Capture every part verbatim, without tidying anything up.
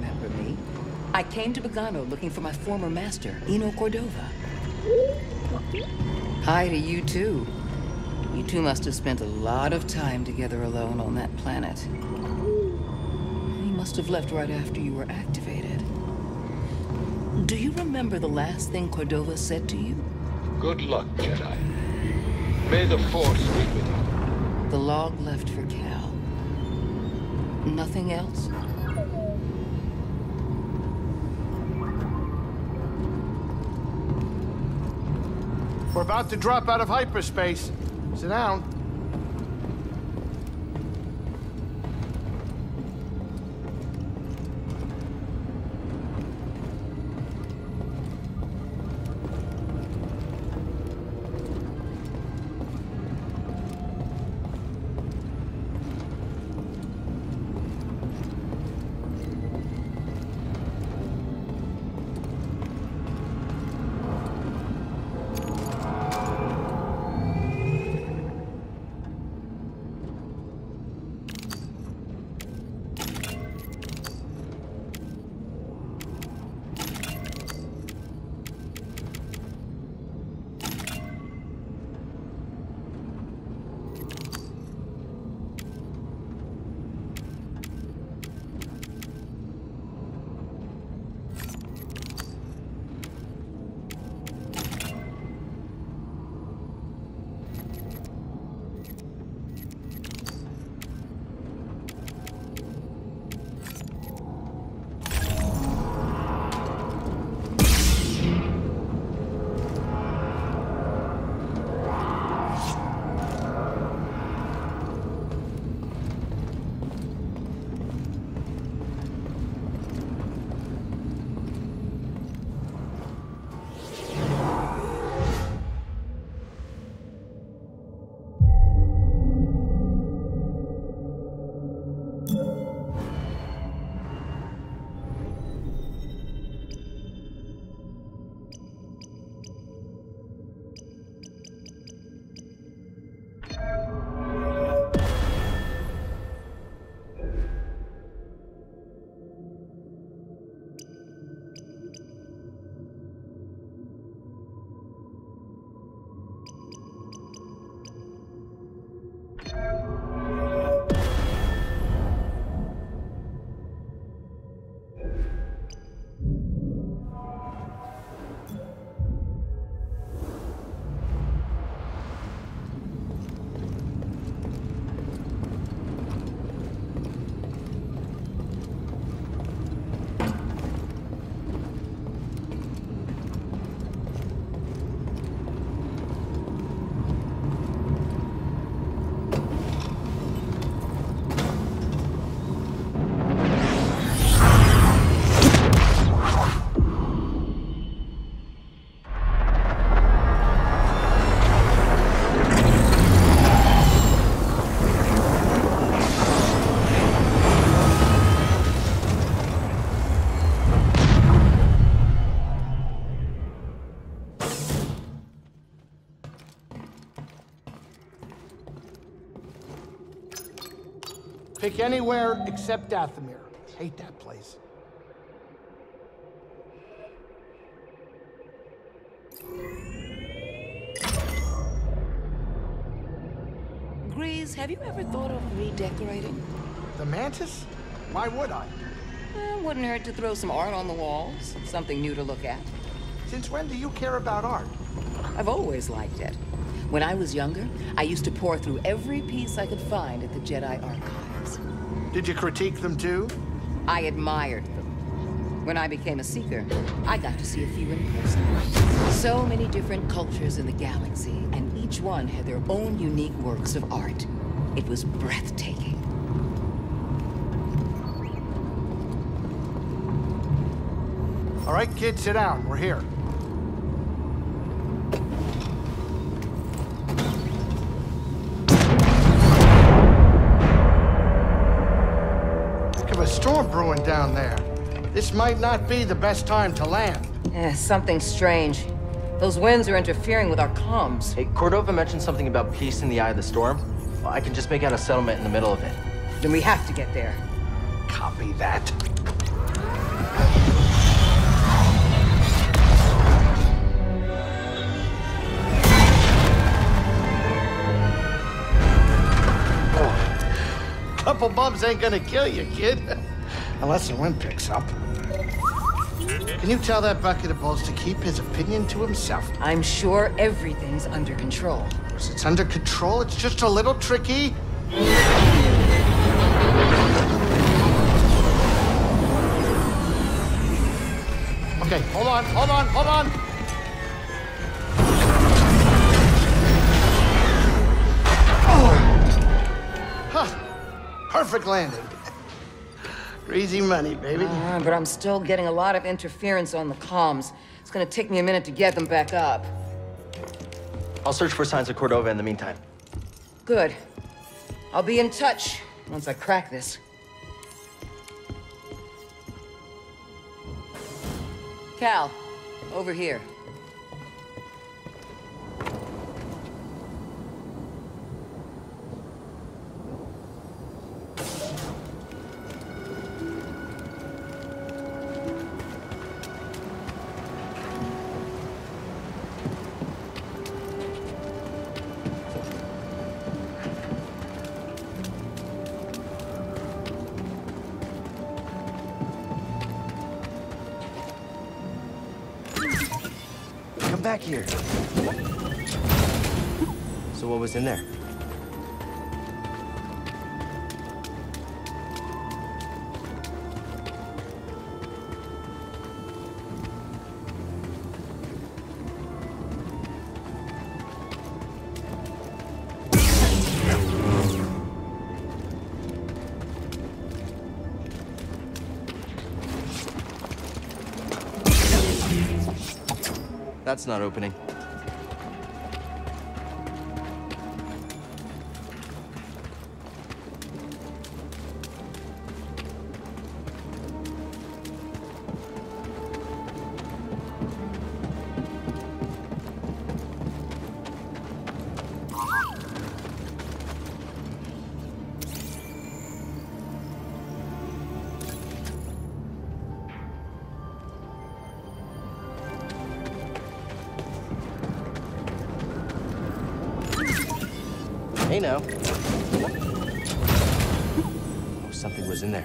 remember me. I came to Bogano looking for my former master, Eno Cordova. Hi to you too. You two must have spent a lot of time together alone on that planet. He must have left right after you were activated. Do you remember the last thing Cordova said to you? Good luck, Jedi. May the Force be with you. The log left for Cal. Nothing else? We're about to drop out of hyperspace. Sit down. Pick anywhere except Dathomir. Hate that place. Grease, have you ever thought of redecorating? The Mantis? Why would I? Eh, wouldn't hurt to throw some art on the walls. Something new to look at. Since when do you care about art? I've always liked it. When I was younger, I used to pour through every piece I could find at the Jedi Archives. Did you critique them too? I admired them. When I became a Seeker, I got to see a few in person. So many different cultures in the galaxy, and each one had their own unique works of art. It was breathtaking. All right, kids, sit down. We're here. Look of a storm brewing down there. This might not be the best time to land. Eh, something strange. Those winds are interfering with our comms. Hey, Cordova mentioned something about peace in the eye of the storm. Well, I can just make out a settlement in the middle of it. Then we have to get there. Copy that. Couple bumps ain't gonna kill you, kid. Unless the wind picks up. Can you tell that bucket of balls to keep his opinion to himself? I'm sure everything's under control. Of course, it's under control. It's just a little tricky. Okay, hold on, hold on, hold on. Oh. Huh. Perfect landing. Easy money, baby. Uh, but I'm still getting a lot of interference on the comms. It's gonna take me a minute to get them back up. I'll search for signs of Cordova in the meantime. Good. I'll be in touch once I crack this. Cal, over here. Back here. So what was in there? That's not opening. Hey now. Oh, something was in there.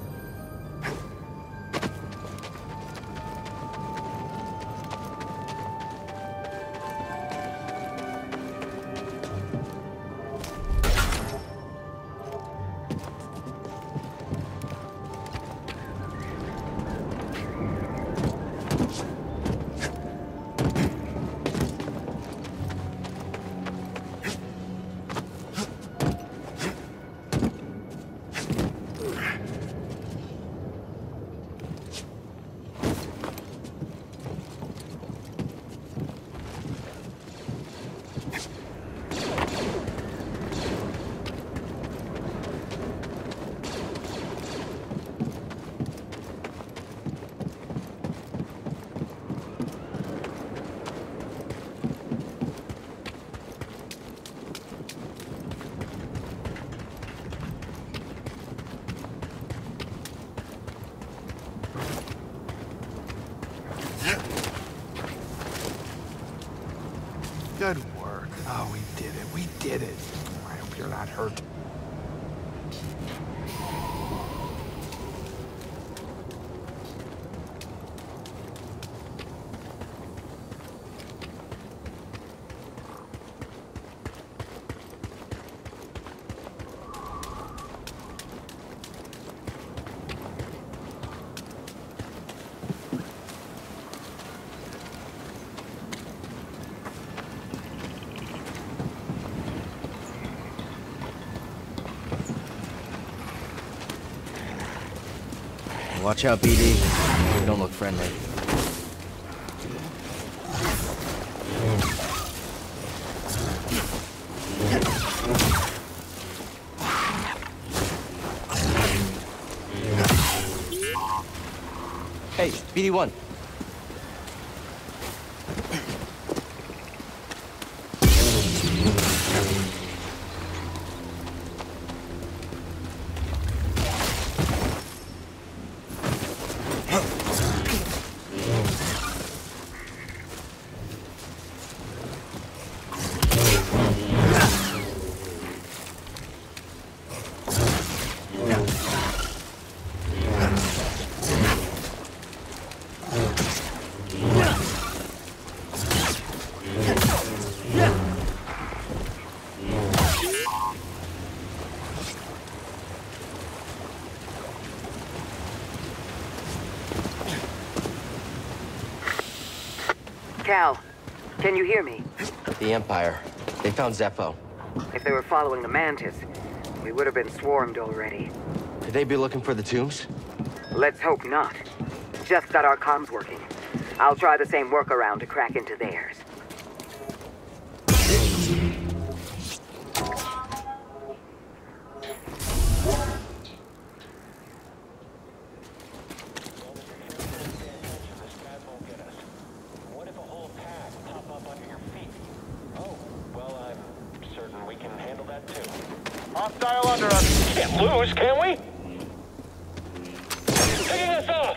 Good work. Oh, we did it. We did it. I hope you're not hurt. Watch out, B D. You don't look friendly. Hey, B D one. Huh. Cal, can you hear me? The Empire. They found Zepho. If they were following the Mantis, we would have been swarmed already. Could they be looking for the tombs? Let's hope not. Just got our comms working. I'll try the same workaround to crack into theirs. Hostile under us. Can't lose, can we? Taking us off.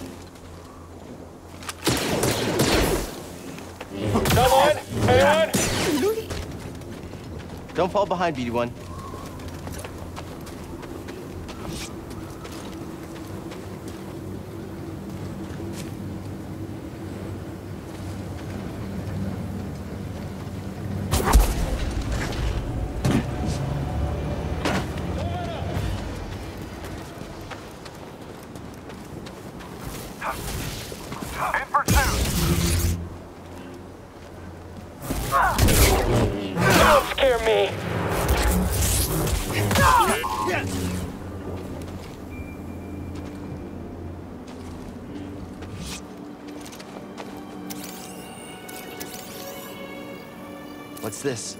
Someone? Anyone? Don't fall behind, B D one. In pursuit. Don't scare me. What's this?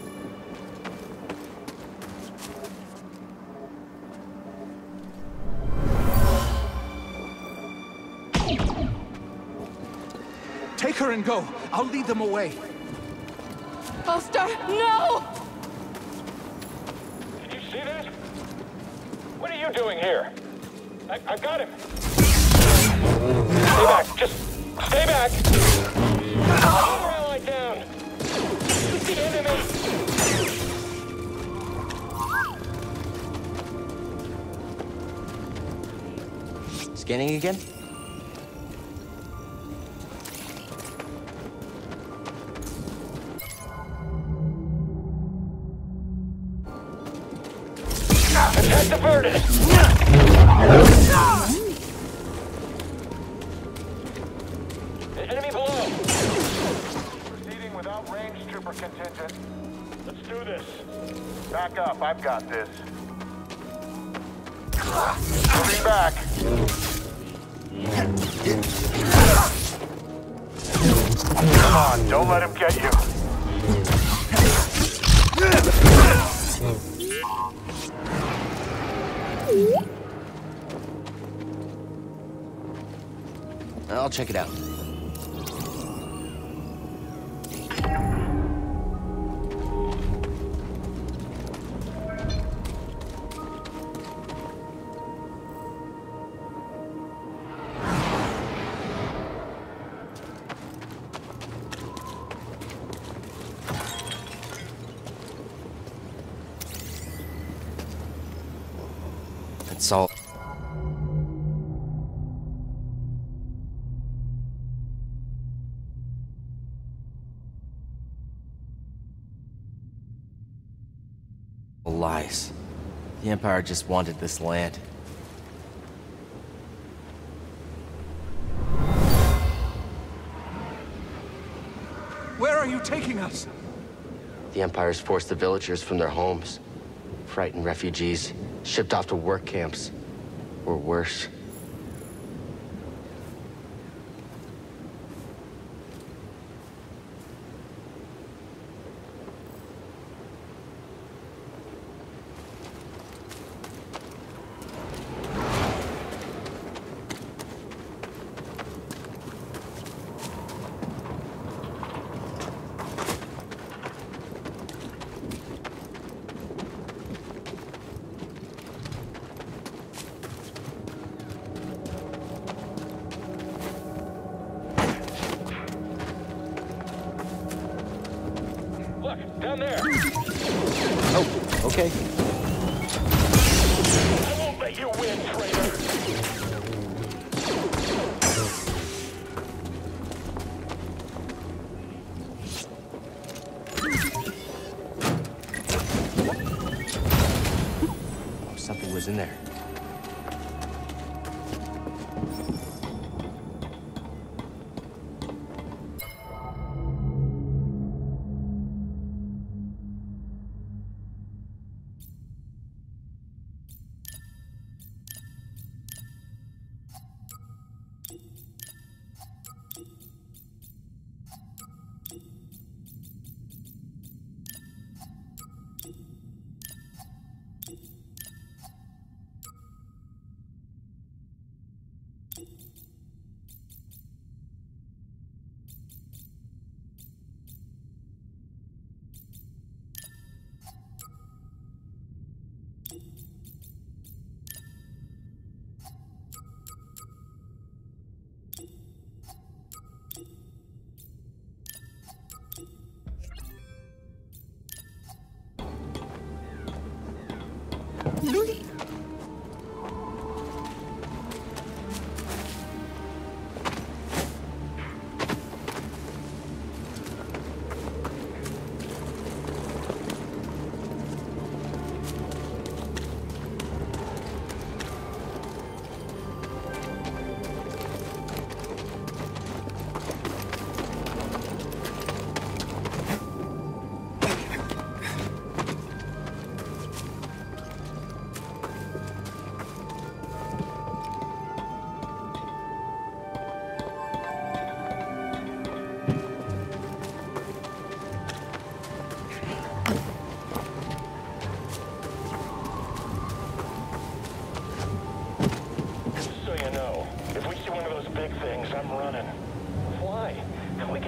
Take her and go. I'll lead them away. All-Star, no! Did you see that? What are you doing here? I, I got him. Stay back. Just stay back. Our ally down. It's the enemy. Scanning again? Attack diverted! Enemy below! Proceeding without range, trooper contingent. Let's do this. Back up, I've got this. Moving back. Come on, don't let him get you. I'll check it out. That's all. Lies. The Empire just wanted this land. Where are you taking us? The Empire's forced the villagers from their homes. Frightened refugees, shipped off to work camps. Or worse. Down there. Oh, okay. I won't let you win, traitor. Oh, something was in there.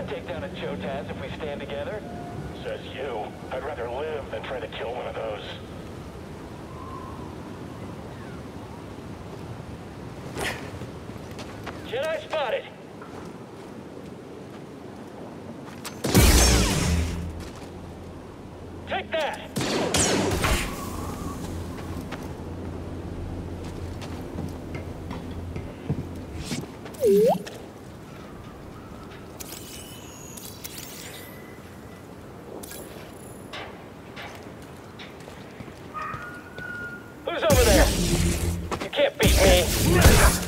I'd take down a Chotaz if we stand together. Says you. I'd rather live than try to kill one of those. Jedi spotted! Take that! Who's over there? You can't beat me.